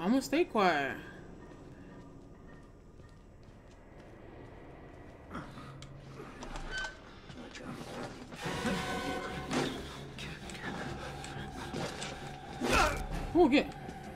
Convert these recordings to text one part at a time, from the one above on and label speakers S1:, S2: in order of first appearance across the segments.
S1: I'm gonna stay quiet. Oh, get.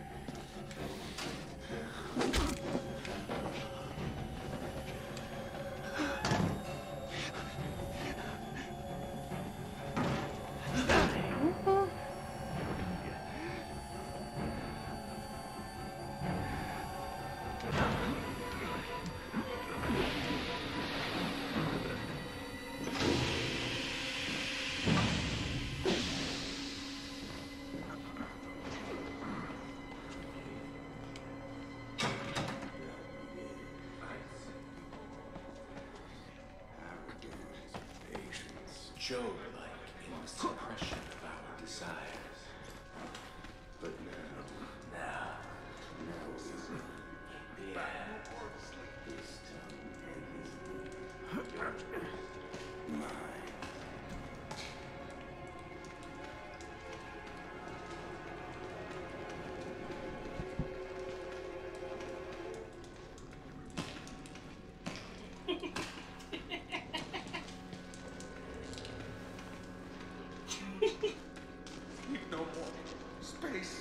S2: Job-like in the suppression of our desires. But now yeah. This time mine. No more space.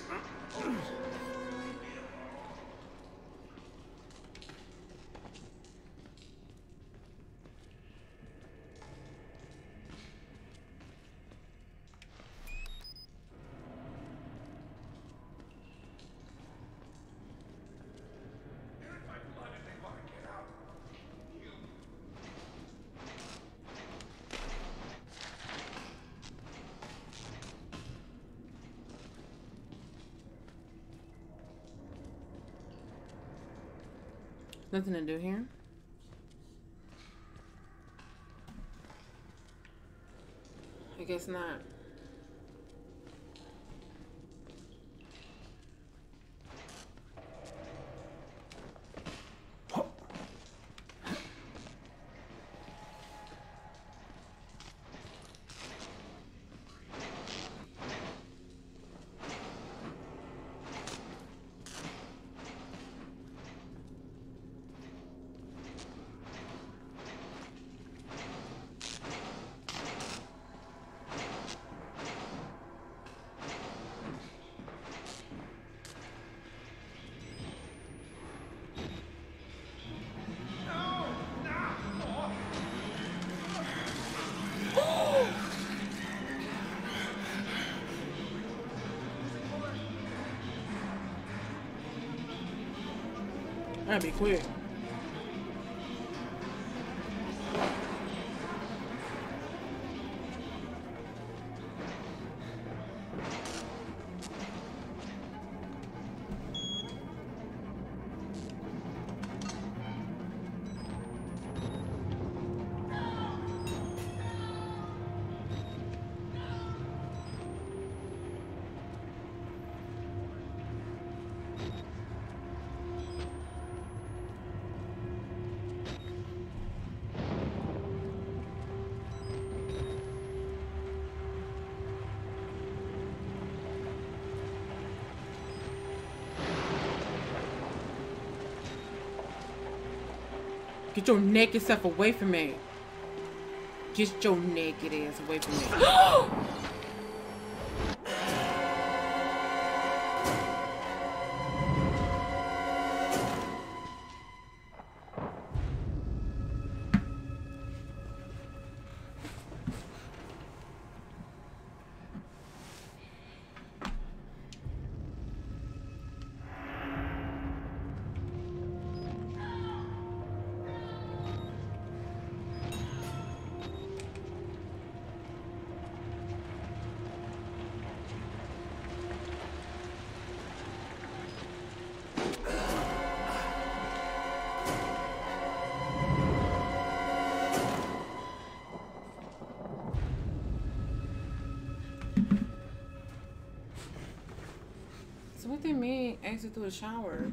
S1: Nothing to do here. I guess not. That'd be quick. Get your naked self away from me. Get your naked ass away from me. So what they mean exit through the shower?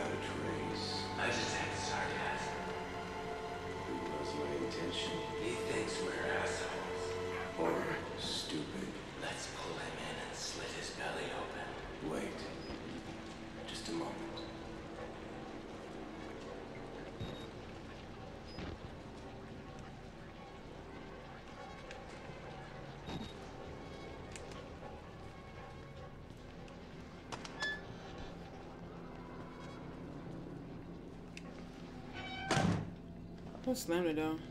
S2: Not a trace.
S3: I just had sarcasm.
S2: Who was my intention?
S3: He thinks we're assholes.
S2: Or stupid?
S3: Let's pull him in and slit his belly open.
S2: Wait. Just a moment.
S1: Don't slam it though.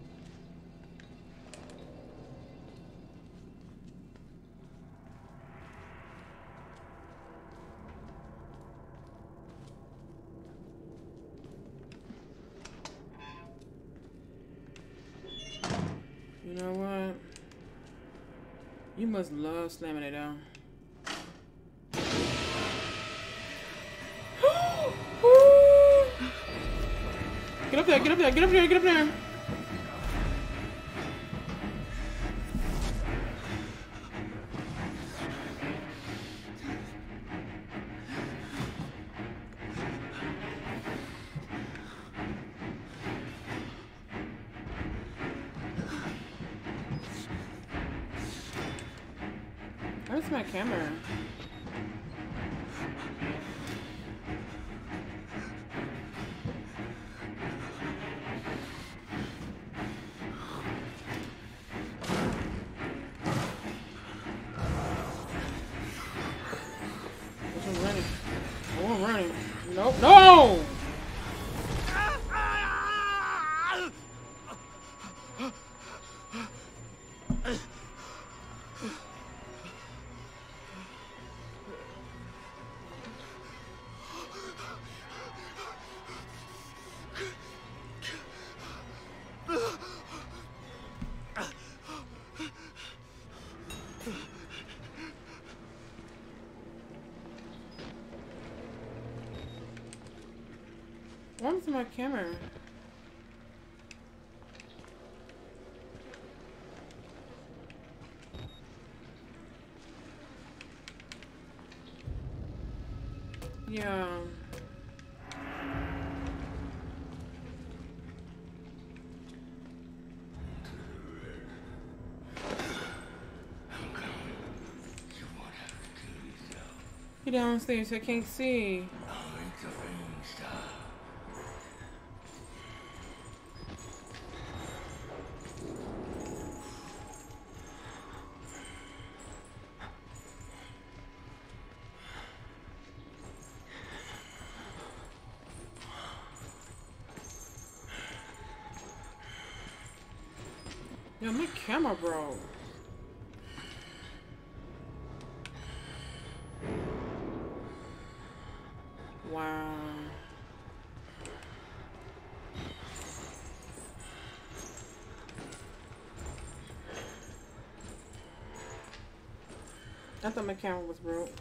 S1: You know what? You must love slamming it down. Get up there, get up there, get up there, get up there. Where's my camera? I'm running. Oh, I'm running. Nope. No! What happened to my camera? Yeah. Get downstairs, I can't see. Yo, my camera broke. Wow. I thought my camera was broke.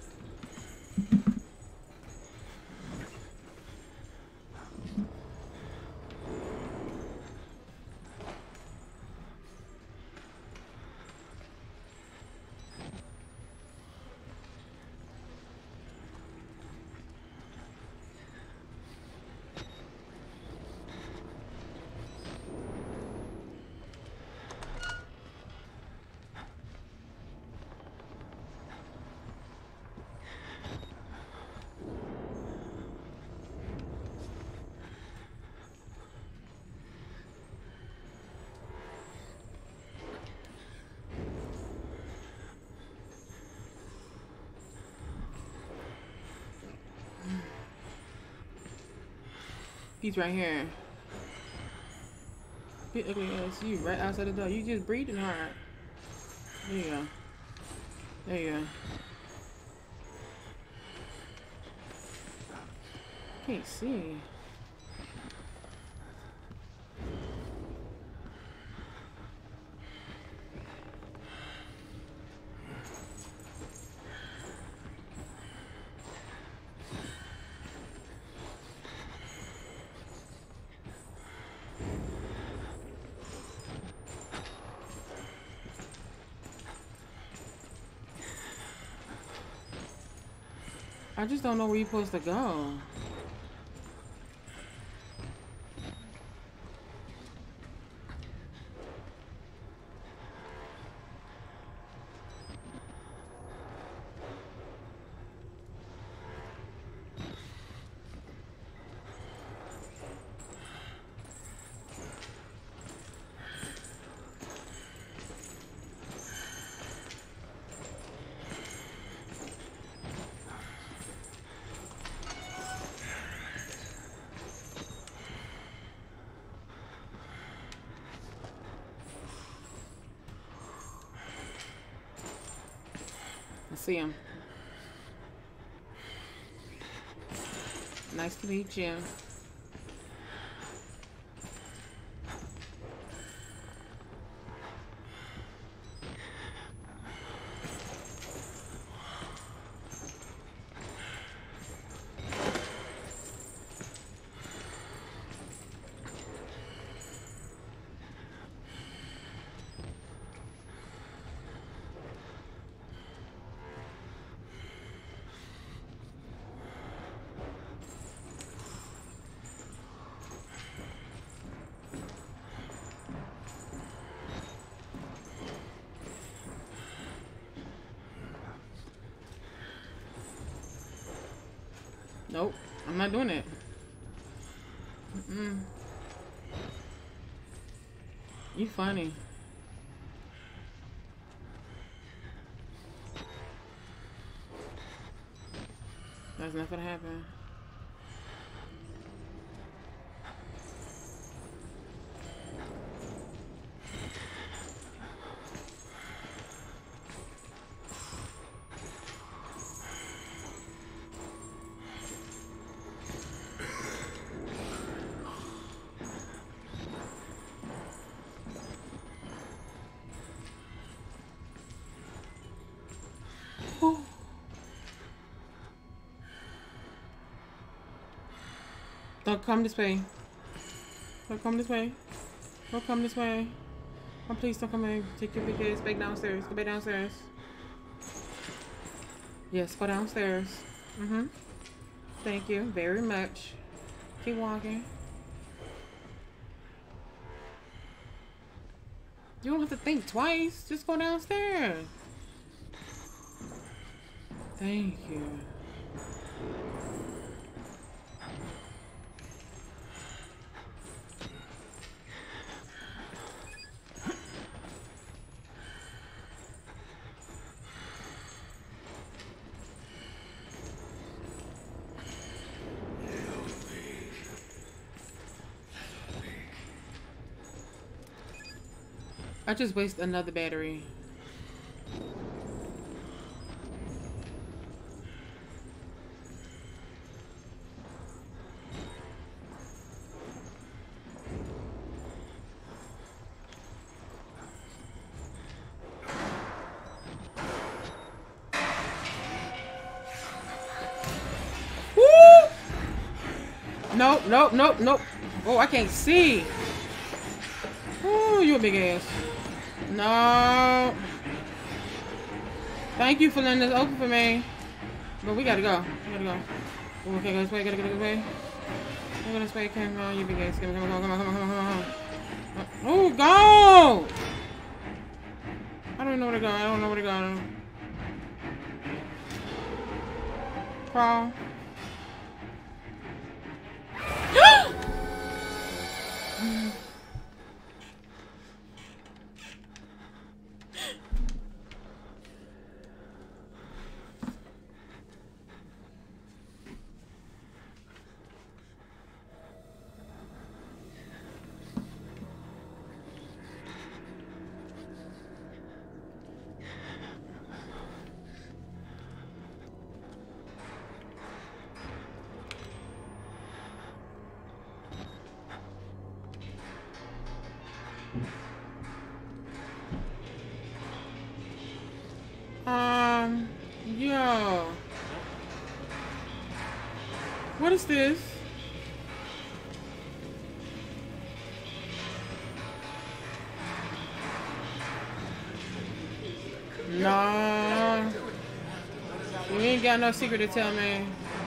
S1: He's right here. Big ugly ass you right outside the door. You just breathing hard. There you go. There you go. Can't see. I just don't know where you're supposed to go. see him. Nice to meet you. Nope, I'm not doing it. You funny. That's not gonna happen. Don't come this way. Don't come this way. Don't come this way. Oh, please don't come in. Take your big ass back downstairs. Go back downstairs. Yes, go downstairs. Thank you very much. Keep walking. You don't have to think twice. Just go downstairs. Thank you. I just wasted another battery. Woo! Nope, nope, nope, nope. Oh, I can't see. Oh, you a big ass. No. Thank you for letting this open for me. But we gotta go. We gotta go. Oh, okay, go this way. Gotta go this way. Go this way. Come on, you big ass. Come on, come on, come on, come on, come on. Oh, go! I don't know where to go. I don't know where to go. Crawl. Yo. What is this? No. You ain't got no secret to tell me.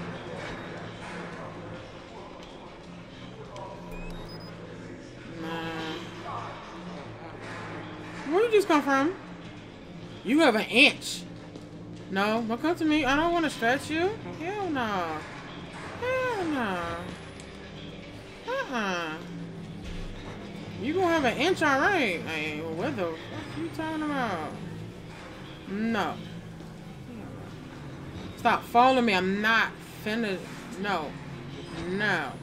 S1: Nah. Where you just come from? You have an inch. No, don't come to me. I don't want to stretch you. Hell no. Hell no. You gonna have an inch, alright. Hey, what the fuck you talking about? No. Stop following me. I'm not finna. No. No.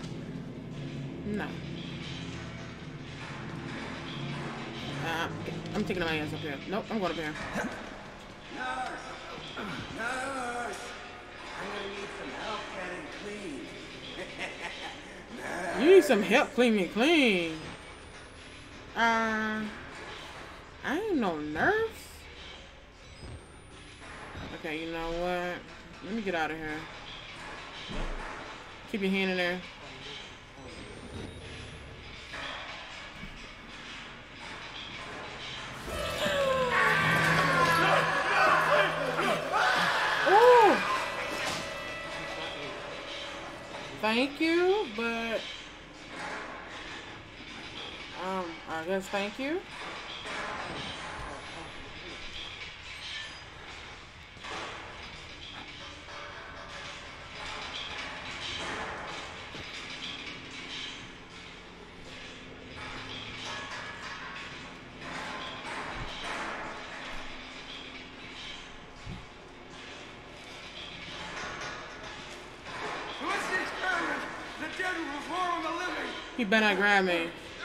S1: No. I'm taking my ass up here. Nope, I'm going up here.
S2: Nurse! Nurse! I'm gonna need some help getting clean.
S1: You need some help clean me clean. I ain't no nurse. Okay, you know what? Let me get out of here. Keep your hand in there. Ooh. Thank you, but I guess thank you. He better not grab me.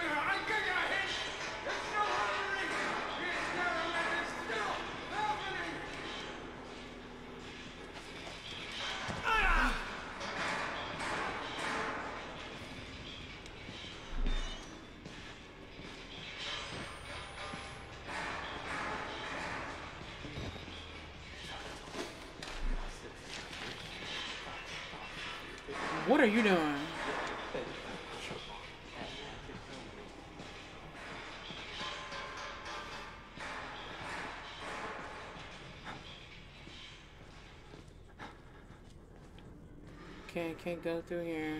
S1: What are you doing? Can't go through here.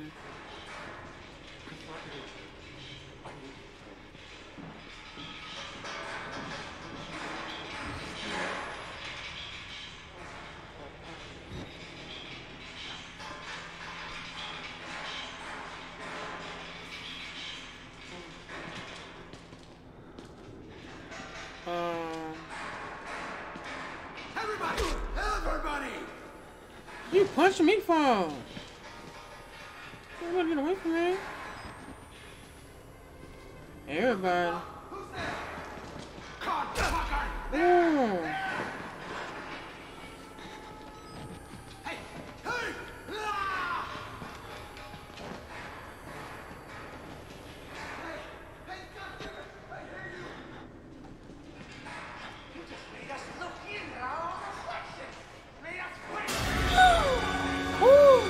S2: Everybody!
S1: You punching me for? You wanna get away from me? Everybody.
S2: Who's there? God, fucker!
S1: Ooh.
S2: Hey! Hey! Ah! Hey, God damn it! I hear you! You just made us look in at our own reflections! Made us wait!
S1: Ooh.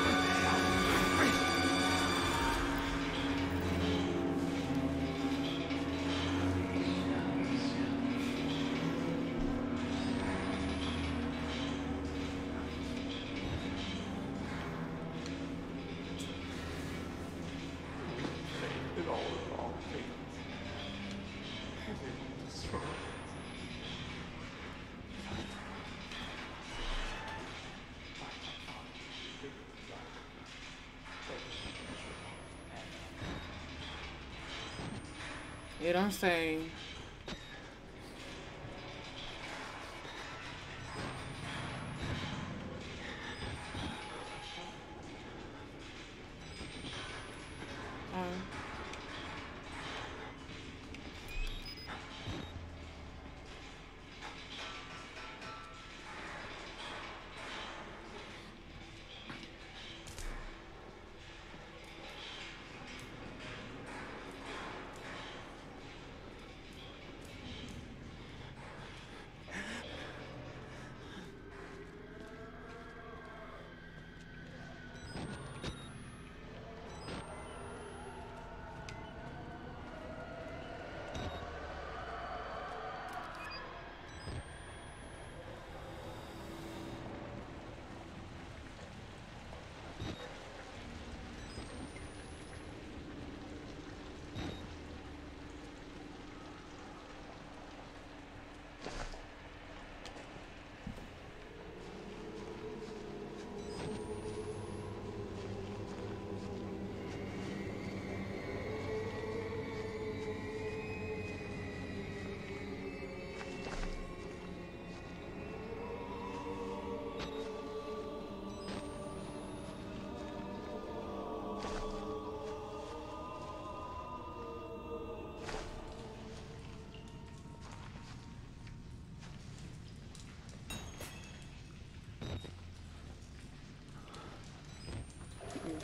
S3: It all wrong things. And they will destroy us.
S1: It don't say.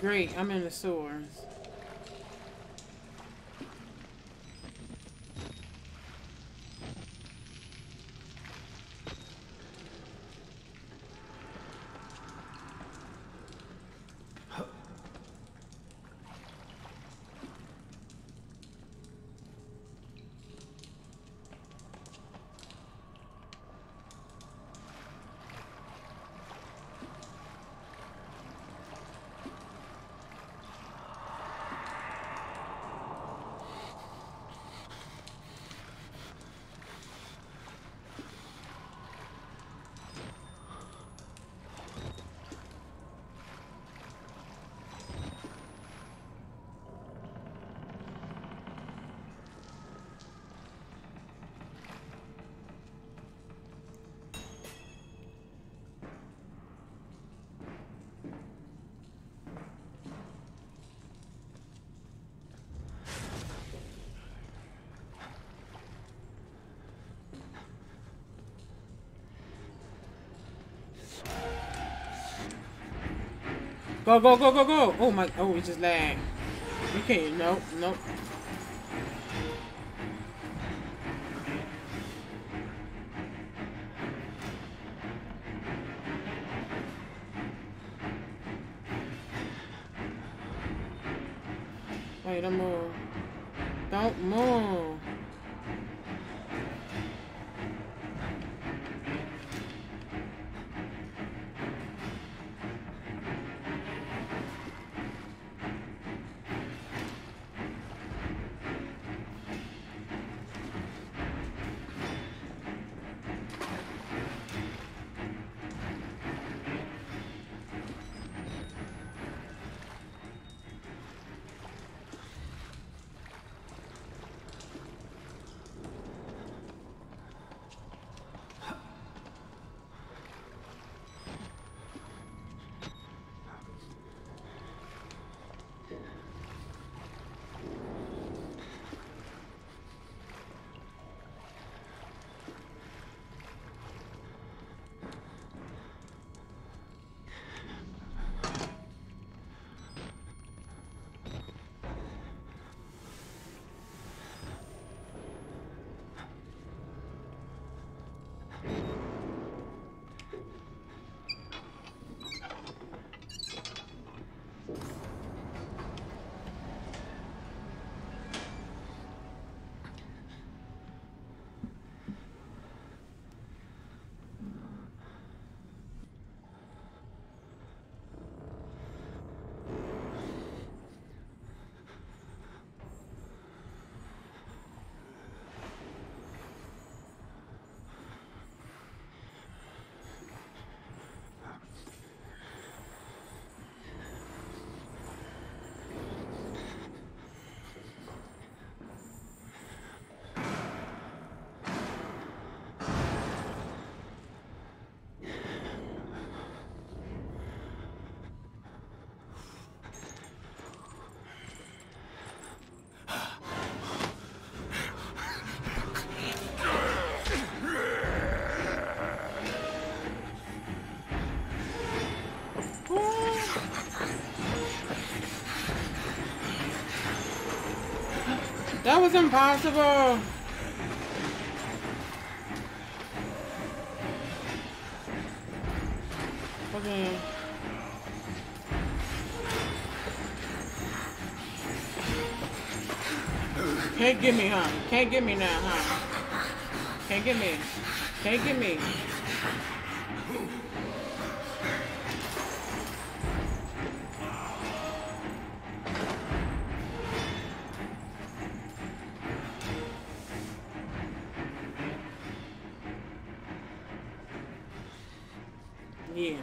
S1: Great, I'm in the sewers. Go, go, go, go, go. Oh my, oh, it just lagged. You can't, nope, nope. Wait, don't move. Don't move. That was impossible. Okay. Can't get me, huh? Can't get me now, huh? Can't get me. Can't get me. Yeah.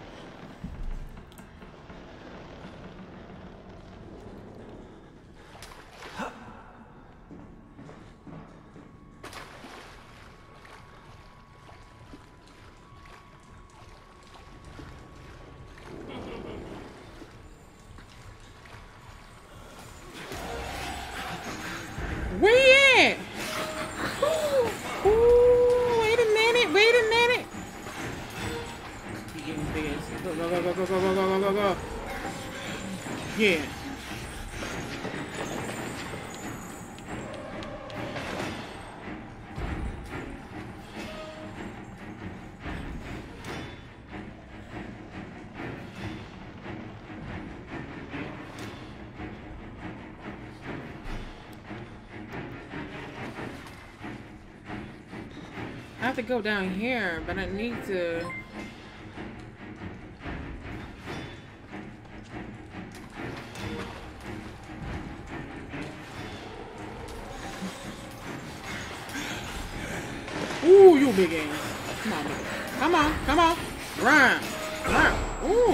S1: Where you at? Ooh, wait a minute, wait a minute. Yeah. I have to go down here, but I need to. Ooh, you big ass. Come on, baby. Come on, come on. Run. Run. Ooh.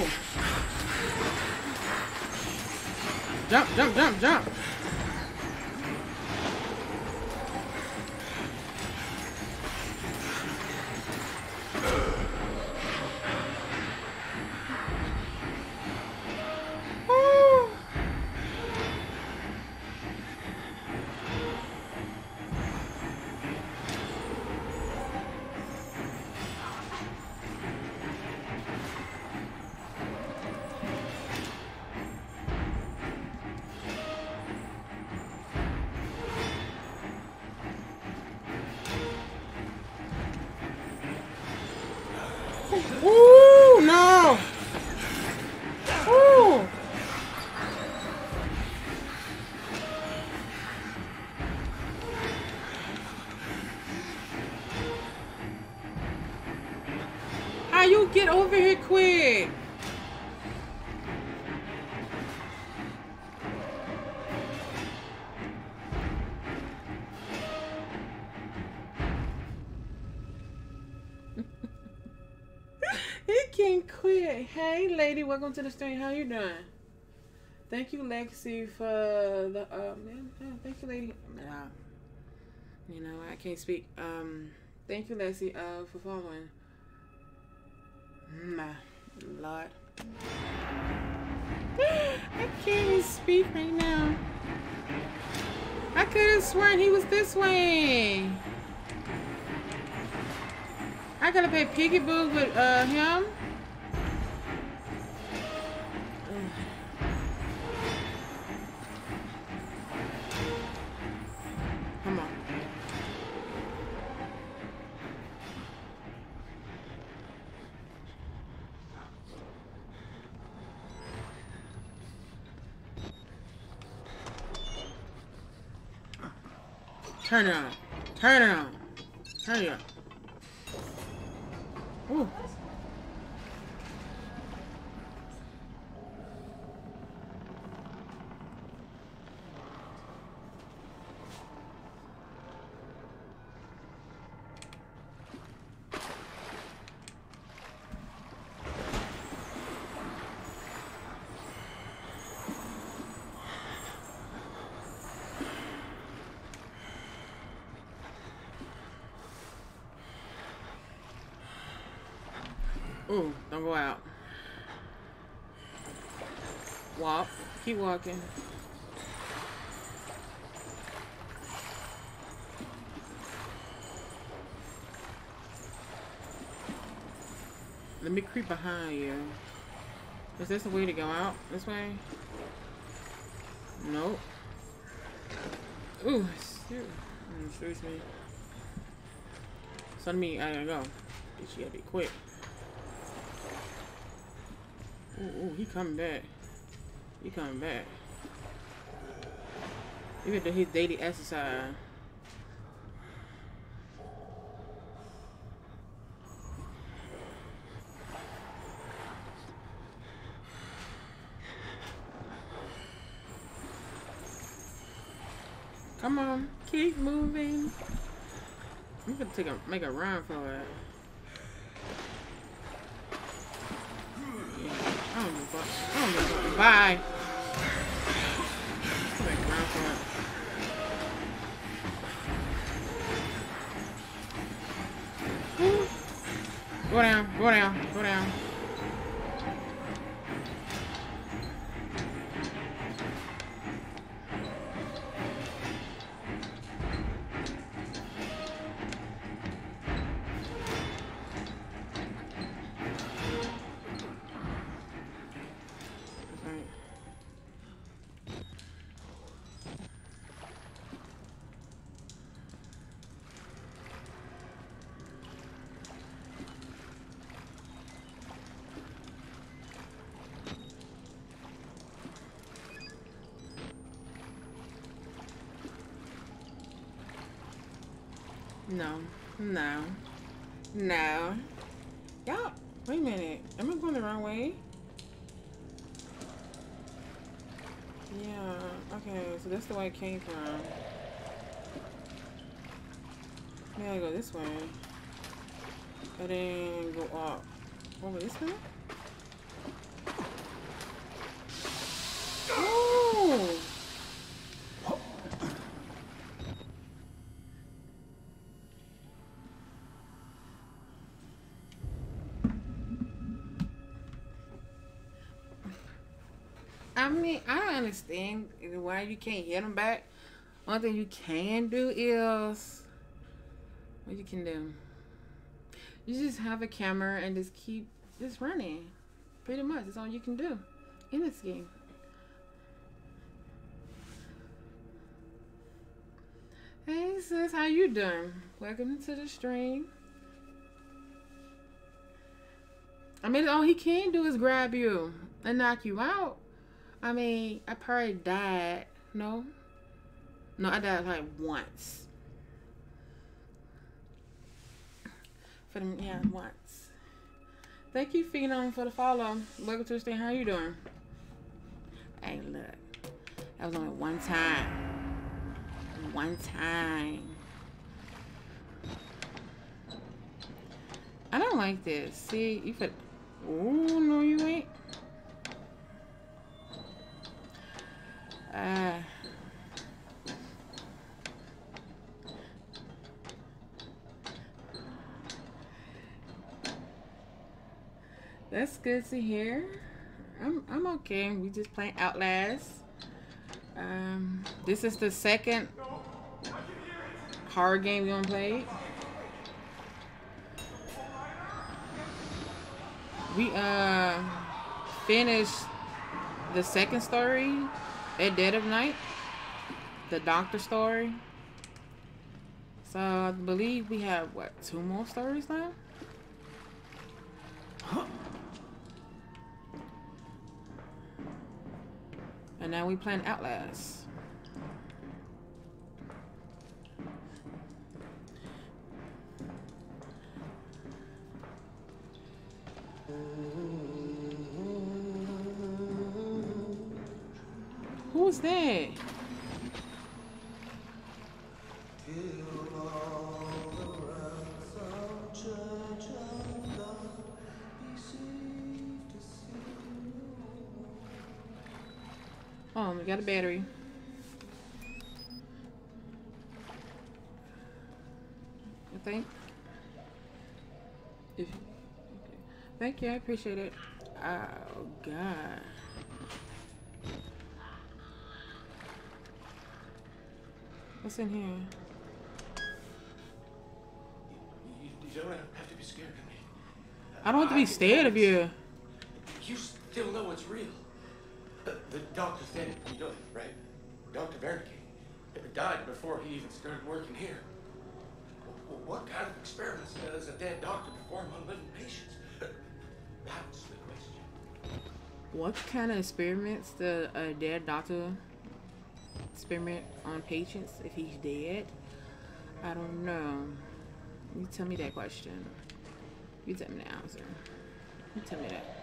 S1: Jump, jump, jump, jump. Ooh. Ooh, no. Ooh. How you get over here quick? He can't quit. Hey, lady, welcome to the stream. How you doing? Thank you, Lexi, for the thank you, lady. You know, I can't speak. Thank you, Lexi, for following. My Lord. I can't even speak right now. I could have sworn he was this way. I gotta play peekaboo with him. Come on. Turn it on. Turn it on. Turn it on. Ooh. Ooh, don't go out. Walk. Keep walking. Let me creep behind you. Is this a way to go out? This way? Nope. Ooh, excuse me. So let me, I gotta go. Bitch, you gotta be quick. Ooh, he coming back. He coming back. He gonna do his daily exercise. Come on, keep moving. I'm gonna make a run for it. I don't give a fuck. I don't give a fuck. Bye. Make a run for it. Woo. Go down. Go down. Go down. No. No. No. Y'all, wait a minute. Am I going the wrong way? Yeah. Okay, so that's the way it came from. Maybe I go this way. And then go up. Over this way? Oh! I mean, I don't understand why you can't hit them back. One thing you can do is... What you can do? You just have a camera and just keep just running. Pretty much. That's all you can do in this game. Hey sis, how you doing? Welcome to the stream. I mean, all he can do is grab you and knock you out. I mean, I probably died. No, I died like once. Yeah, once. Thank you, Phenom, for the follow. Welcome to the stream. How you doing? Hey, look. That was only one time. One time. I don't like this. See, you could. Oh, no, you ain't. That's good to hear. I'm okay. We just playing Outlast. This is the second horror game we gonna play. We finished the second story at dead of night, the doctor story. So I believe we have what, 2 more stories now? And now we playing Outlast. Who's that? Oh, we got a battery. I think. Okay. Thank you, I appreciate it. Oh God. What's in here?
S2: You don't have to be scared of me.
S1: I don't have to be scared of you.
S2: You still know it's real. The doctor said it, you know it, right? Dr. Wernicke died before he even started working here. What kind of experiments does a dead doctor perform on living patients? That's the question.
S1: What kind of experiments does a dead doctor experiment on patients if he's dead? I don't know. You tell me that question. You tell me the answer. You tell me that.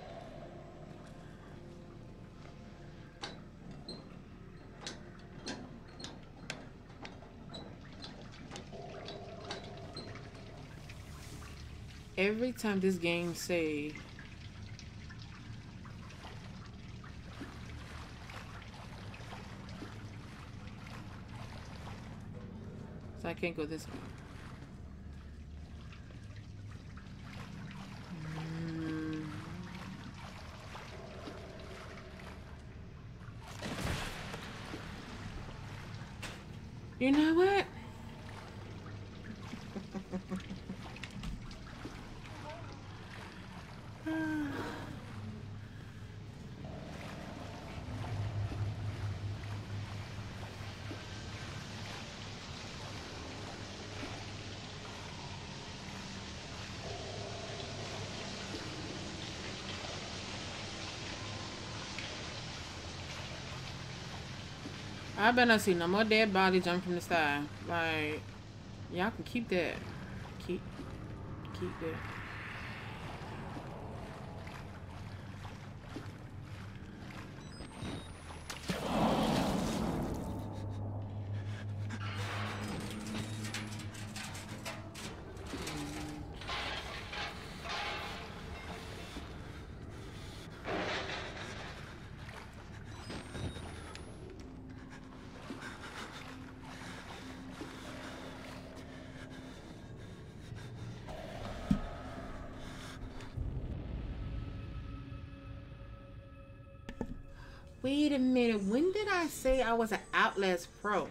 S1: Every time this game say so I can't go this way. You know what? I better not see no more dead body jump from the sky. Like, Y'all can keep that. Keep that. Wait a minute. When did I say I was an Outlast pro?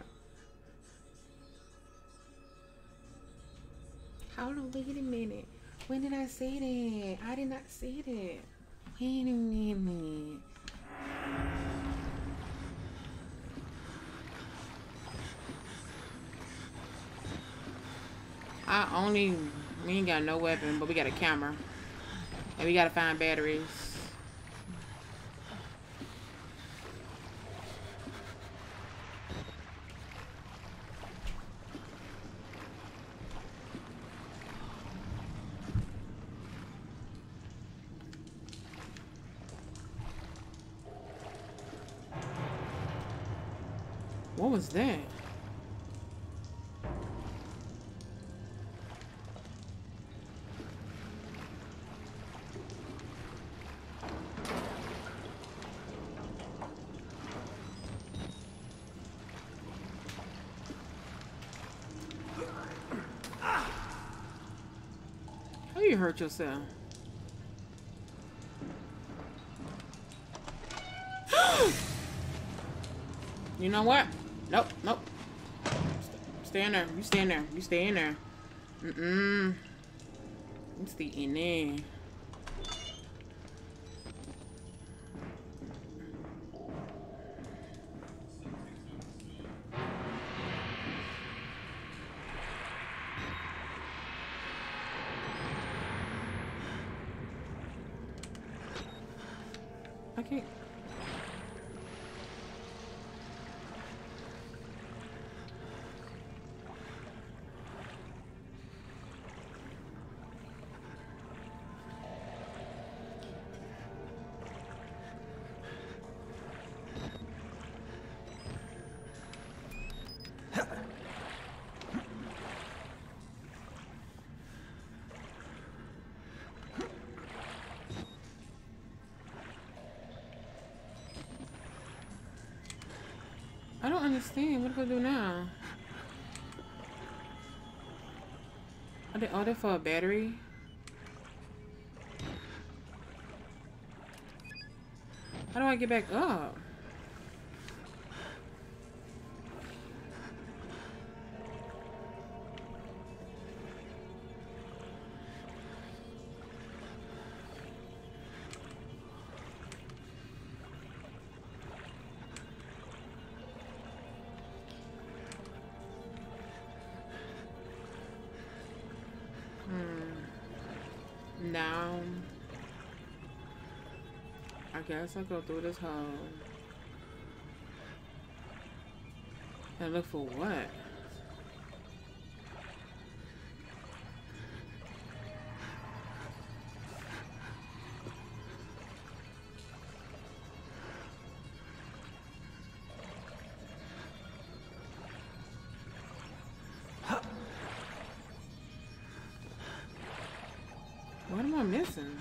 S1: Hold on. Wait a minute. When did I say that? I did not say that. Wait a minute. We ain't got no weapon, but we got a camera. And we gotta find batteries. What was that? How you hurt yourself? You know what? Nope, nope. Stay in there. You stay in there. You stay in there. You stay in there. I can't. I don't understand. What do I do now? Are they ordered for a battery? How do I get back up? Now, I guess I'll go through this hole and look for what? What am I missing?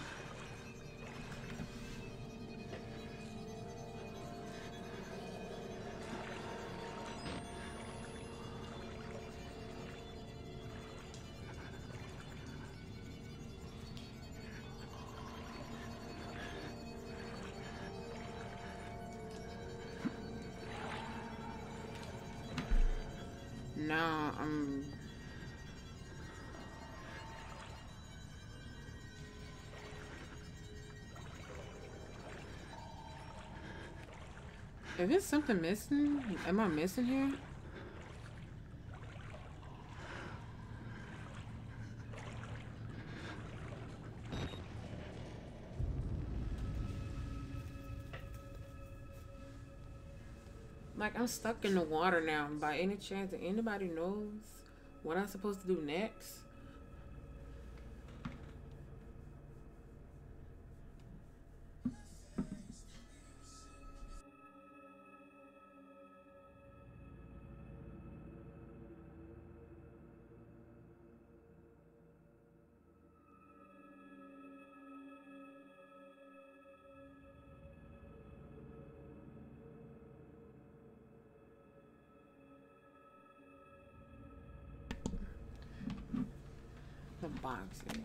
S1: No, Is there something missing? Am I missing here? Like, I'm stuck in the water now. By any chance, anybody knows What am I supposed to do next? The boxes.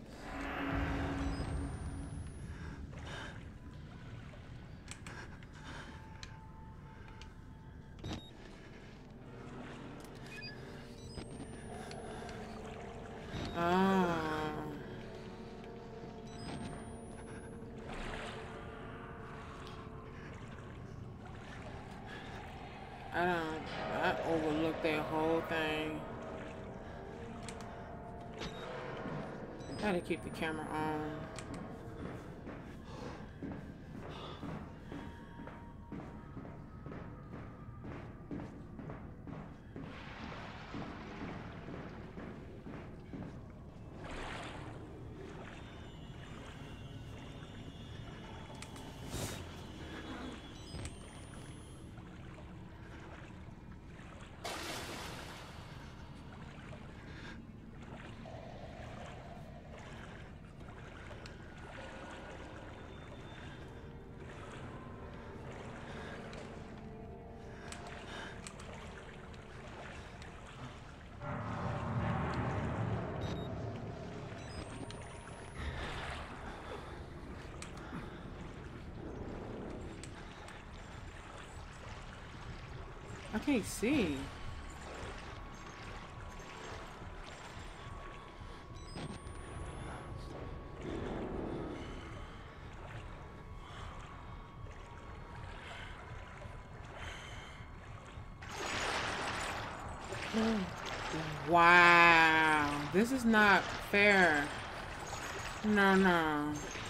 S1: I overlooked that whole thing. Gotta keep the camera on. I can't see. Wow, this is not fair. No, no.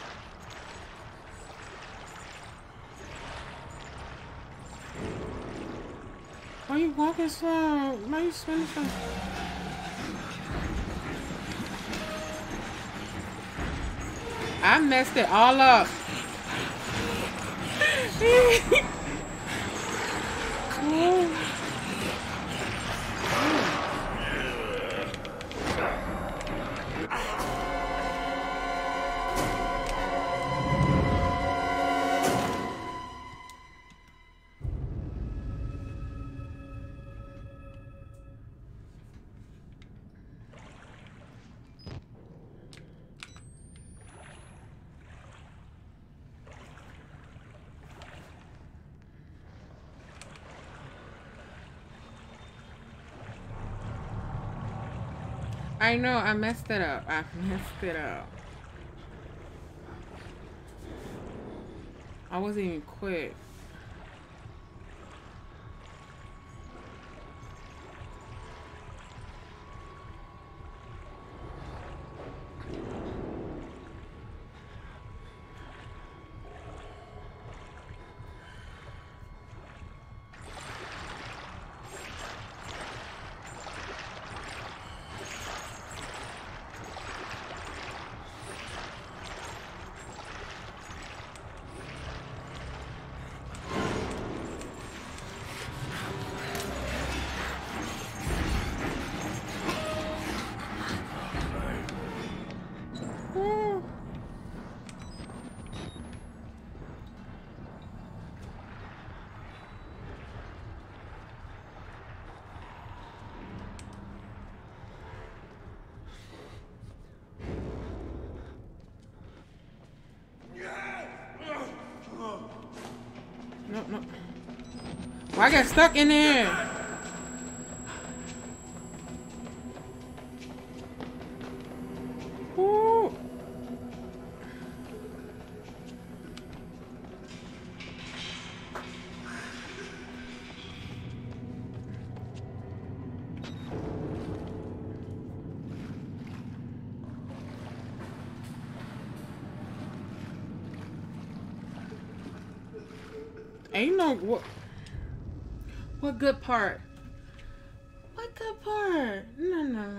S1: Why are you walking slow? Why are you spinning slow? I messed it all up. I know, I messed it up. I messed it up. I wasn't even quick. No. Well, I got stuck in there. Woo. Ain't no what good part? What good part? No, no.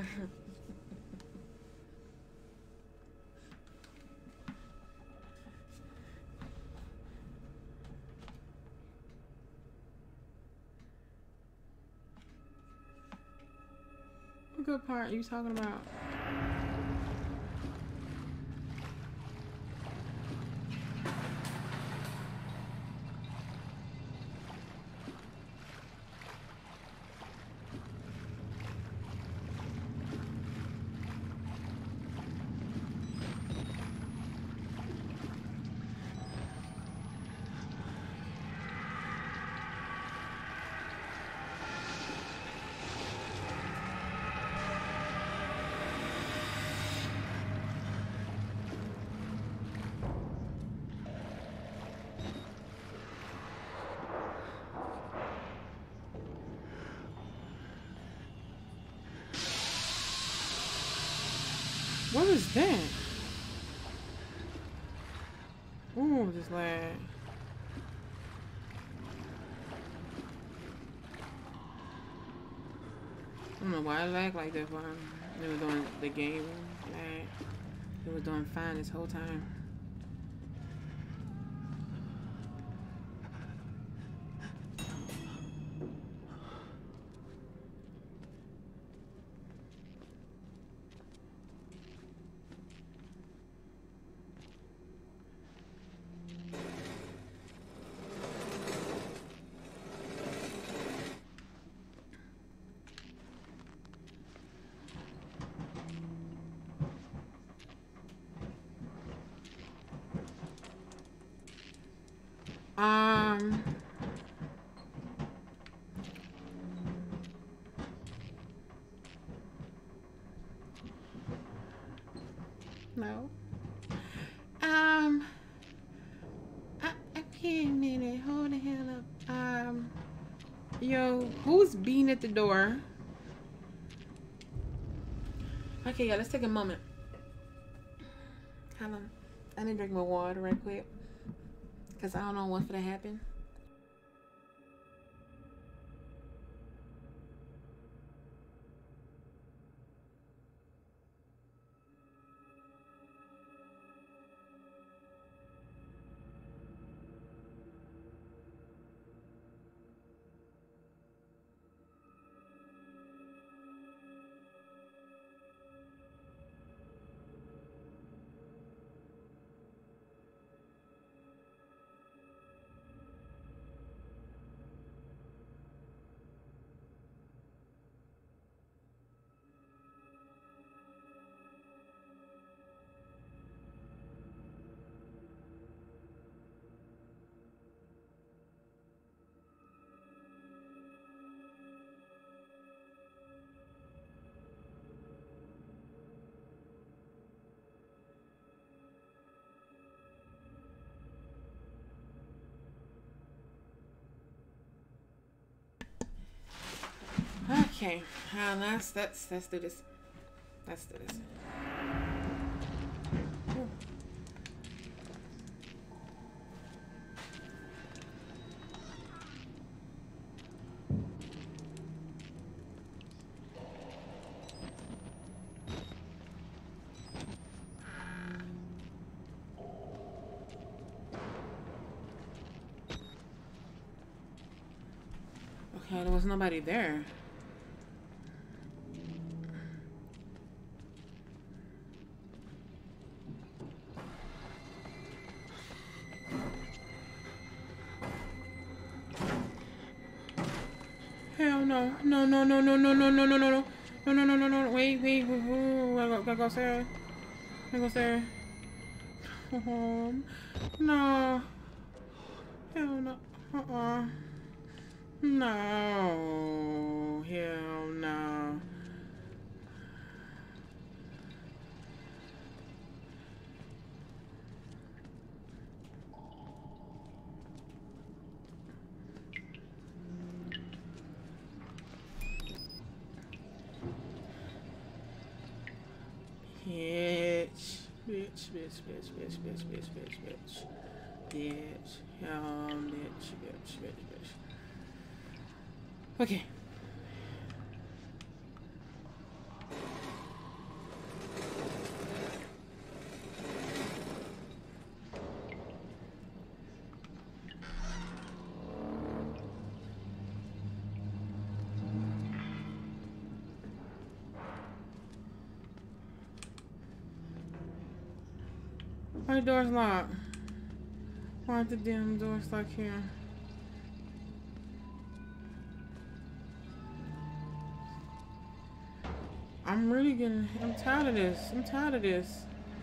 S1: What good part are you talking about? What was that? Ooh, this lag. I don't know why it lagged like that for him. They were doing the game lag. They were doing fine this whole time. No. Okay, a minute. Hold the hell up. Yo, who's being at the door? Okay, yeah, let's take a moment. Hold on. I need to drink my water right quick. Because I don't know what's going to happen. Okay, let's do this. Let's do this. Ooh. Okay, there was nobody there. Hell no. No, no, no, no, no, no, no, no, no, no. No, no, no, no, no. Wait. Gotta go upstairs. Gotta go upstairs. No. Hell no. No. Hell no. Bitch. Okay. Why the door's locked? Why aren't the damn doors locked here? I'm tired of this. I'm tired of this.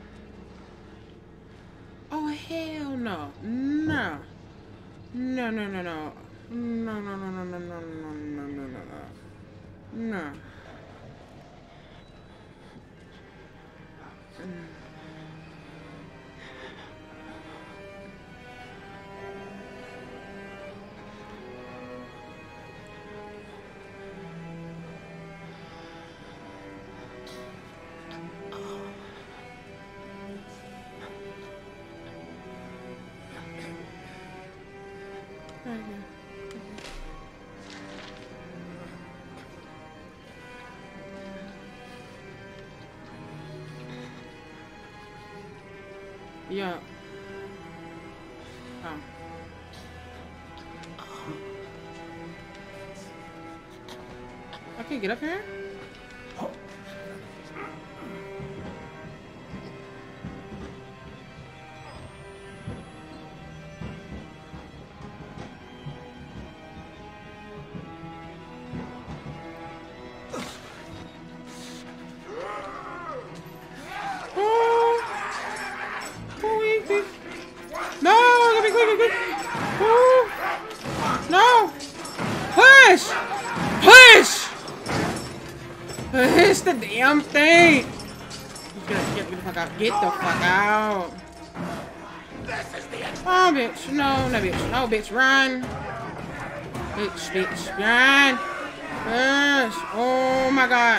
S1: Oh, hell no. No. No, no, no, no. No, no, no, no, no, no, no, no, no, no, no. No. Yeah. Oh. I can't get up here? Push the damn thing! Get the fuck out. Get the fuck out. Oh, bitch. No, no, bitch. No, bitch. Run. Bitch. Run. Push. Oh, my God.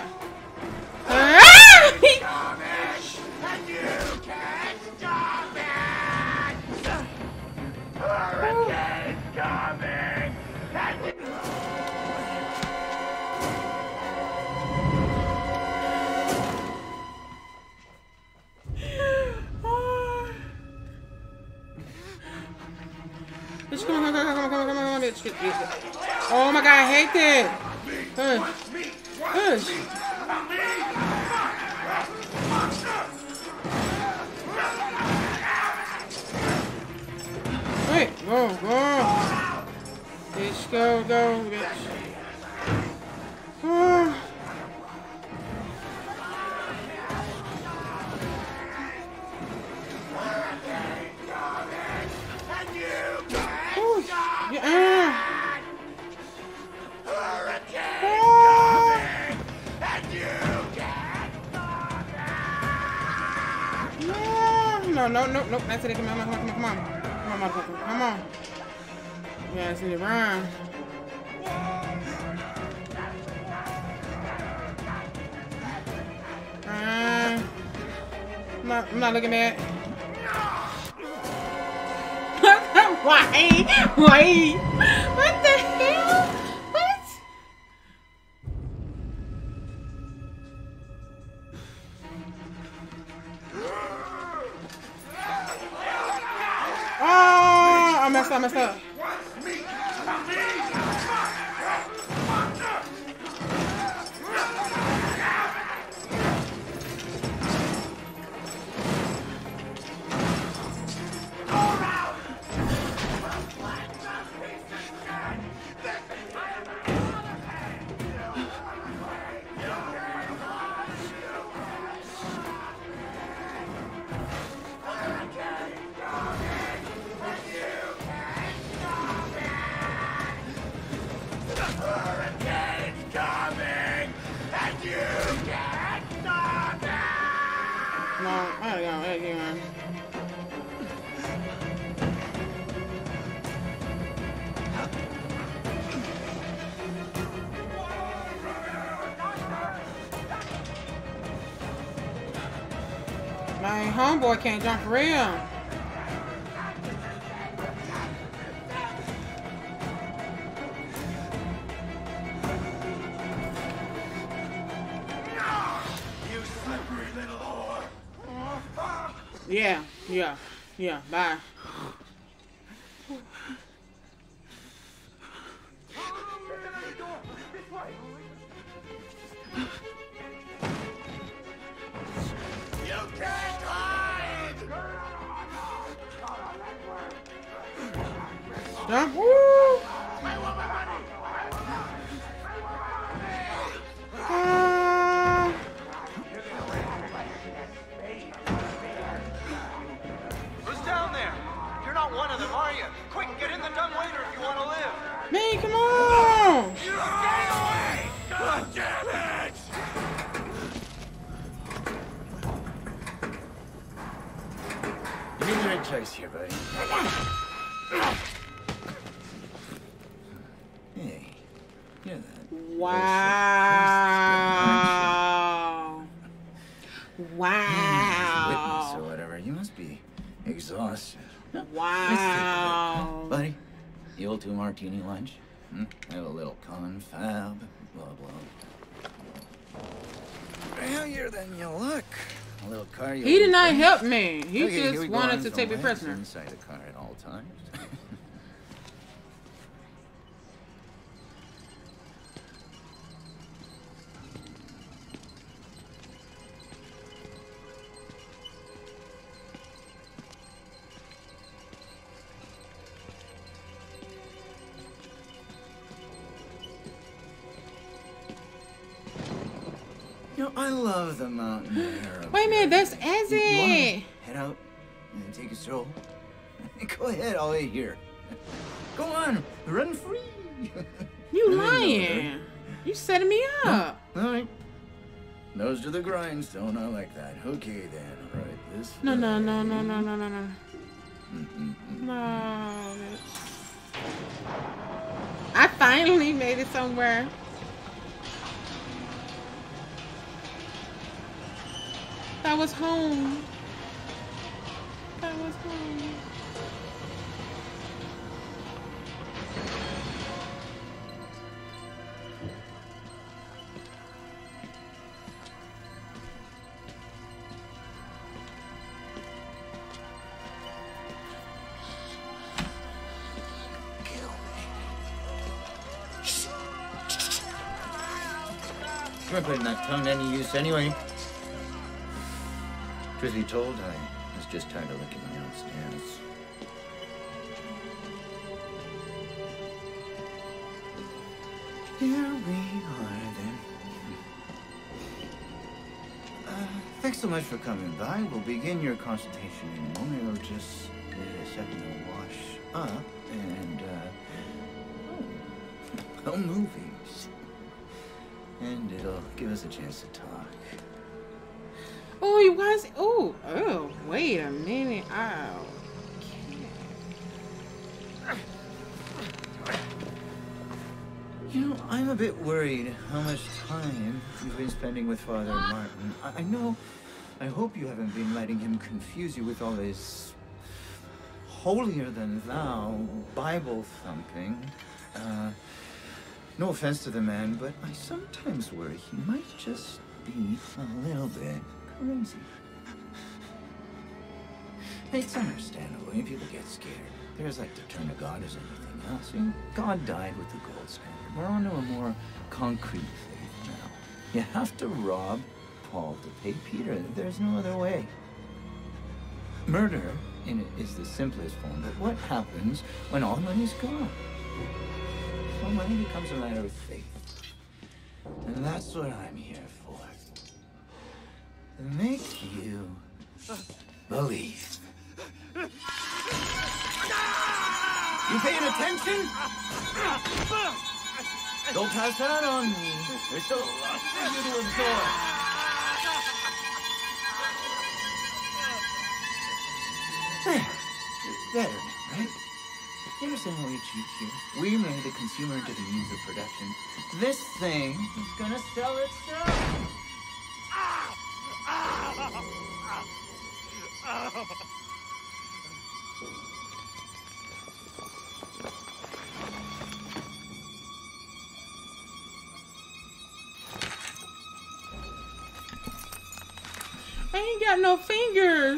S1: Bitch, come on, bitch. Oh my God, I hate that. Push. Wait, go. Bitch, go, bitch. No. That's it. Come on. Come on, motherfucker. Come on. Yeah, I see it. Run. I'm not looking at it. Why? What the hell? What? Oh, I messed up. My homeboy can't jump for real. Yeah, bye. Jump. Woo!
S4: Who's down there? You're not one of them, are you? Quick, get in the dumbwaiter if you want to live.
S1: Man, come on!
S4: You stay away! God damn it!
S5: You made the right choice here, buddy. Hey, you're that.
S1: Wow.
S5: Witness
S1: Wow.
S5: or whatever. You must be exhausted.
S1: Wow.
S5: Buddy, the old 2-martini lunch? Have a little confab, blah, blah. Healthier than you look. A little cardio.
S1: He did not help me. He
S5: Okay, here
S1: just
S5: we go
S1: wanted
S5: on
S1: to
S5: some
S1: take me
S5: legs
S1: prisoner.
S5: inside the car at all times. You know, I love the mountain air. up
S1: Wait a minute,
S5: here.
S1: that's
S5: You wanna
S1: Ezzy.
S5: head out and take a stroll? Go ahead, I'll wait here. Go on, run free.
S1: You
S5: I know
S1: lying. You setting me up.
S5: All right. Nose to the grindstone, I like that. Okay then, all right, this
S1: No,
S5: way.
S1: no, no, no, no, no, no, no.
S5: Mm-mm-mm.
S1: No. I finally made it somewhere. That was home. That was home.
S5: You're putting that tongue to any use anyway. Truth be told, I was just tired of licking my own stance. Here we are then. Thanks so much for coming by. We'll begin your consultation in a moment. It'll just need a second to wash up and, movies. And it'll give us a chance to talk.
S1: Oh, you guys. Oh, wait a minute. Oh.
S5: You know, I'm a bit worried how much time you've been spending with Father Martin. I know, I hope you haven't been letting him confuse you with all this holier-than-thou Bible thumping. No offense to the man, but I sometimes worry he might just be a little bit crazy. It's understandable. I mean, people get scared. They're as like to turn to God as anything else. I mean, God died with the gold standard. We're on to a more concrete faith now. You have to rob Paul to pay Peter. There's no other way. Murder is the simplest form, but what happens when all money's gone? Well, money becomes a matter of faith. And that's what I'm here for. To make you believe. You paying attention? Don't pass that on me. There's still a lot for you to absorb. There. Better now, right? You understand how we cheat here? We made the consumer into the means of production. This thing is gonna sell itself.
S1: I ain't got no fingers.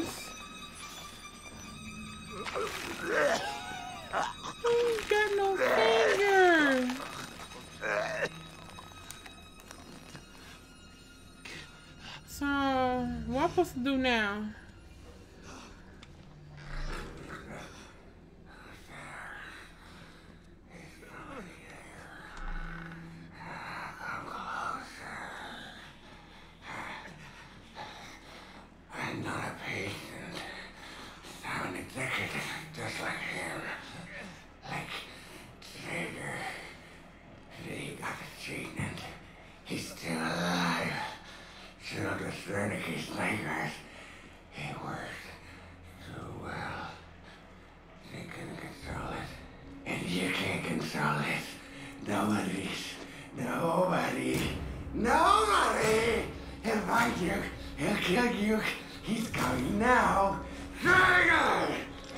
S1: I ain't got no fingers. So, what am I supposed to do now?
S3: wicked, just like him. Like Traeger. He got the gene and he's still alive. Should have Wernicke's nightmares. It worked so well. They couldn't control it. And you can't control it. Nobody. He'll find you. He'll kill you. He's coming now. Trigger!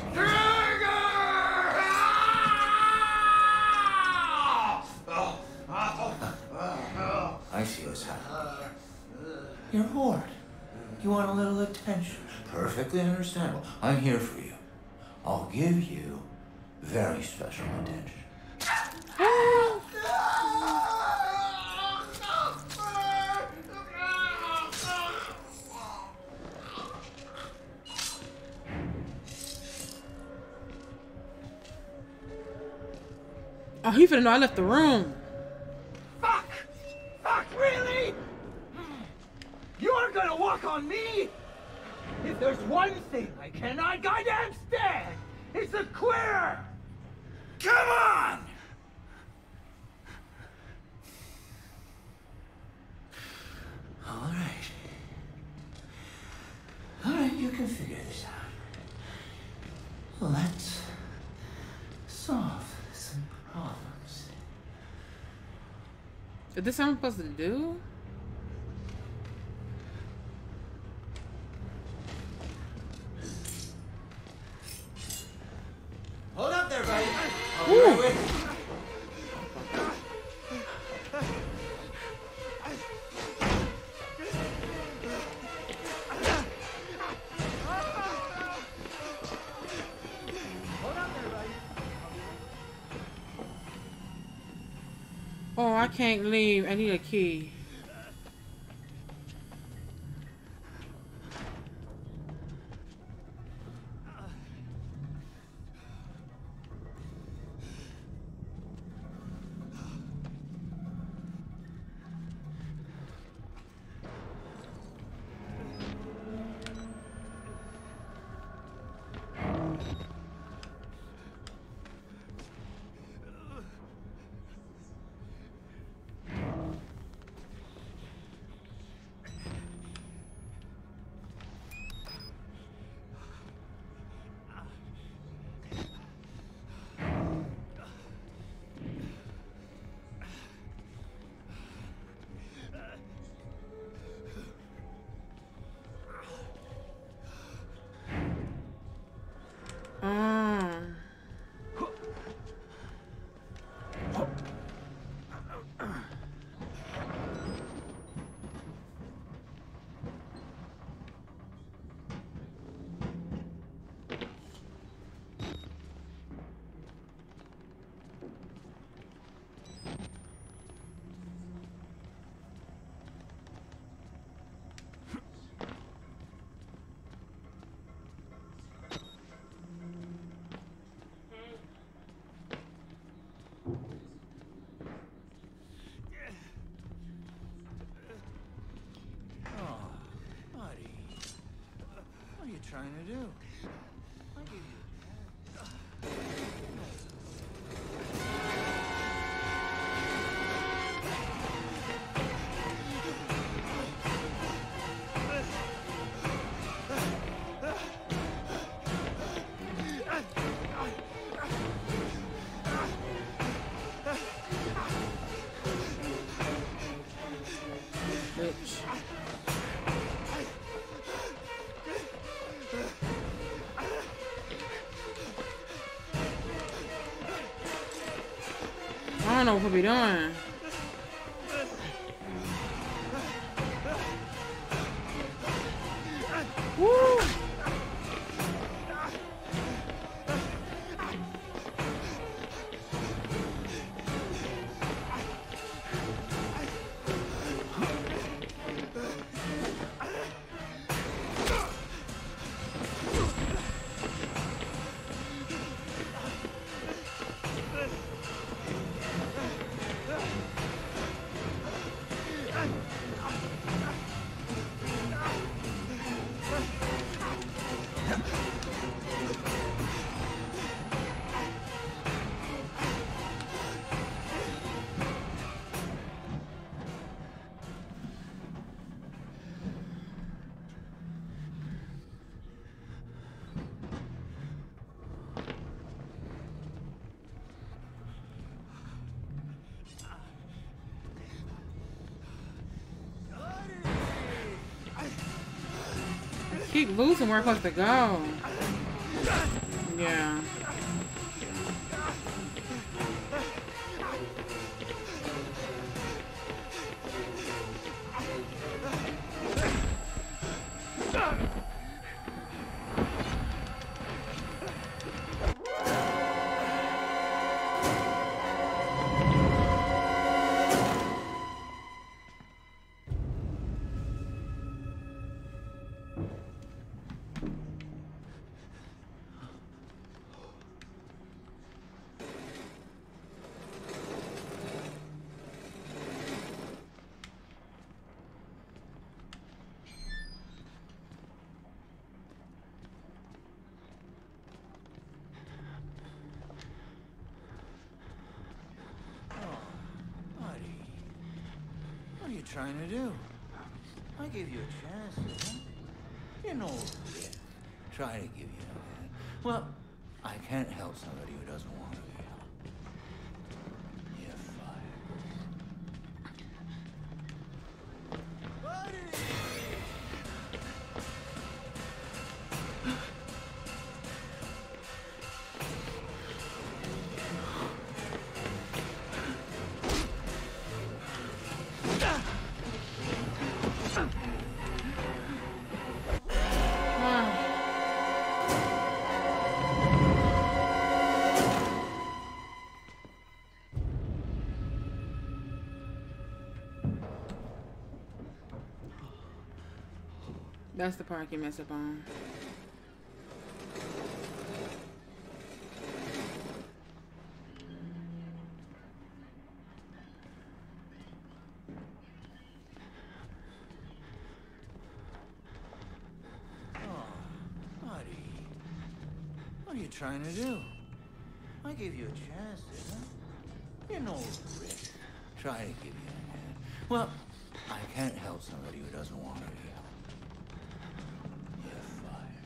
S5: I see what's happening here. You're bored. You want a little attention. Perfectly understandable. I'm here for you. I'll give you very special attention.
S1: Oh, he finna know I left the room.
S4: Fuck! Fuck, really? You're gonna walk on me? If there's one thing I cannot goddamn stand, it's a queer! Come on!
S5: All right, you can figure this out. Let's solve some problems.
S1: Is this what I'm supposed to do?
S5: Hold up there, buddy.
S1: Ooh. Oh, I can't leave. I need a key.
S5: Trying to do? I'll give
S1: Bitch. I don't know what we'll be doing. Woo! keep losing where I'm supposed to go. Yeah.
S5: What are you trying to do? I gave you a chance, didn't I? You know, try to give you a hand. Well, I can't help somebody who doesn't want to be helped. You're fired.
S1: That's the part you mess up on.
S5: What are you trying to do? I gave you a chance, didn't I? You know, try to give you a hand. Well, I can't help somebody who doesn't want to be helped. You're fired.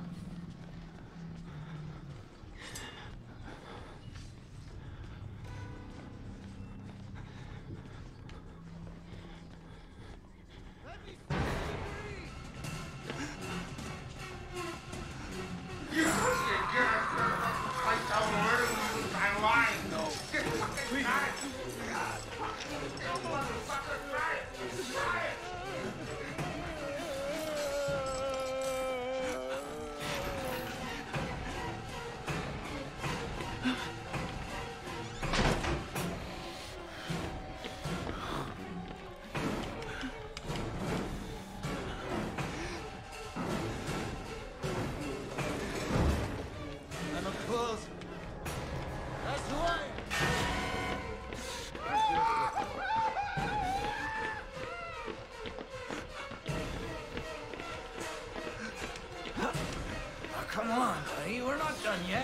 S5: Come on, buddy. We're not done yet.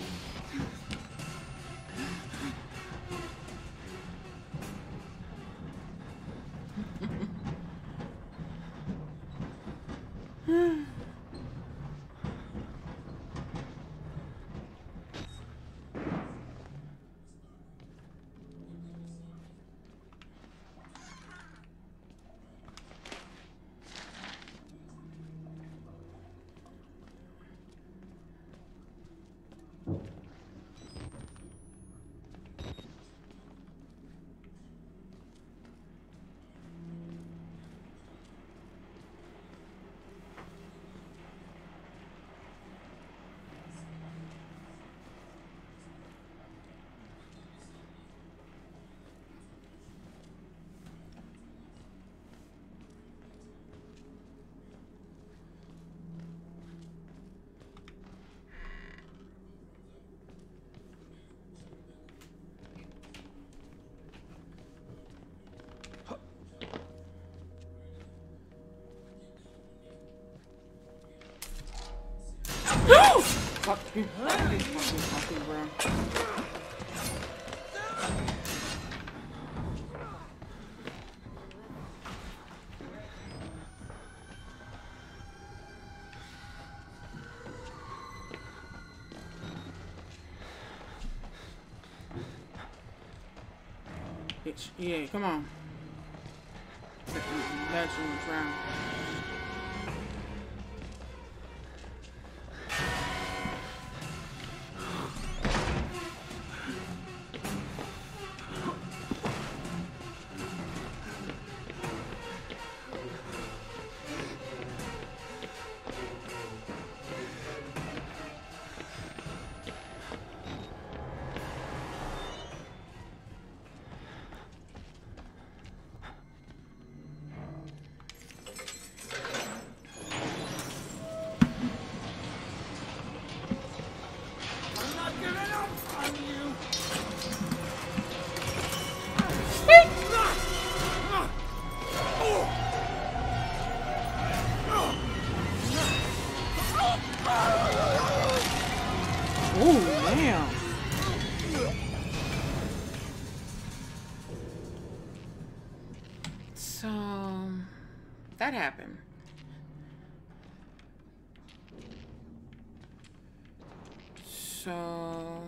S1: Fuck you. Fuck you, bro. Bitch. Yeah, come on. That's you, round. So that happened. So